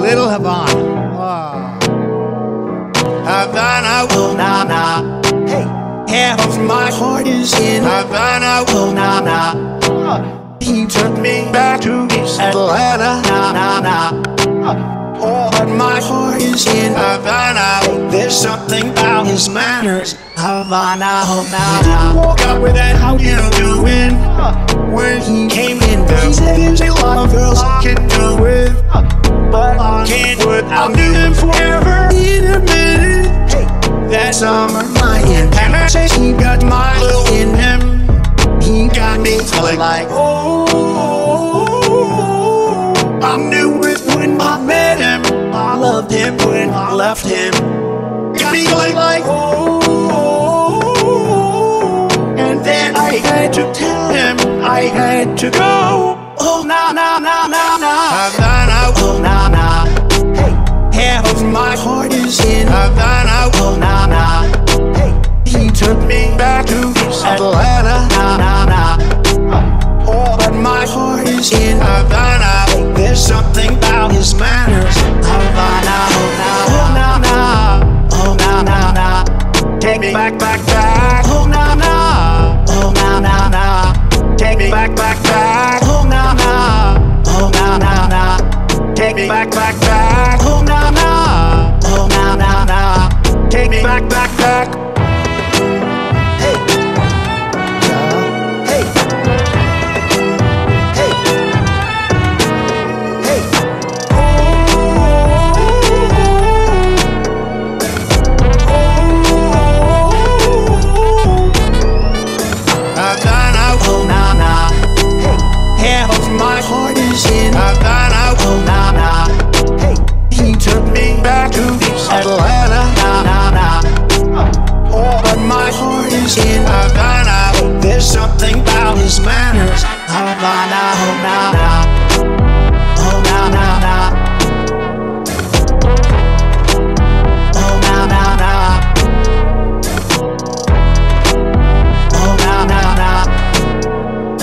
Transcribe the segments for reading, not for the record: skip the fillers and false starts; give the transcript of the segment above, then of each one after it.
Little Havana. Oh. Havana, oh na na. Hey, half of my heart is in Havana, oh na na. He took me back to East Atlanta, na na na. Oh, but my heart is in Havana. There's something about his manners, Havana, oh na na. Walk up with that, how you doing? When he came in, he said there's a lot of girls I can do it, but I can't do it. I'll do them forever in a minute. Hey, that summer night in Paris, he got my little in him. He got me feeling like, oh, I knew it when I met him. I loved him when I left him. Got me feeling like, oh, and then I had to tell him I had to go. Oh, na na na na na. Havana, oh na na. Hey, half of my heart is in Havana, oh na na. Hey, he took me back to East Atlanta, na na na. Oh, but my heart is in Havana. There's something about his manners, Havana, oh na na, oh na na na. Take me back, back, back, oh na na, oh na na na. Take me back, back, back, oh na na, oh na na na. Take me back, back, back, oh na na, oh na na na. Take me back, back, back. Hey, hey, hey, hey. Havana, oh na na. Hey, half of my heart is in Havana, oh na na. Hey, he took me back to East Atlanta, na na na. Oh, but my heart is in Havana. There's something about his manners, Havana, oh na na, oh na na na, oh na na na, oh na na na,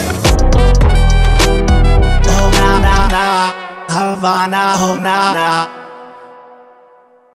oh na na na, Havana, oh na na.